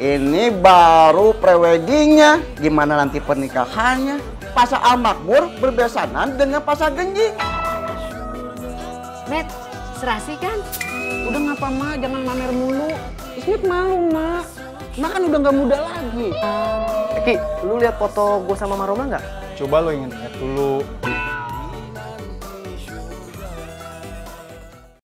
Ini baru preweddingnya, gimana nanti pernikahannya? Pasar Al-Makmur berbesanan dengan Pasar Genjing. Bet, serasi kan? Udah ngapa mak, jangan mamer mulu. Ismit malu mak. Mak kan udah nggak muda lagi. Ki, lu lihat foto gue sama Maroma nggak? Coba lo inget-inget dulu.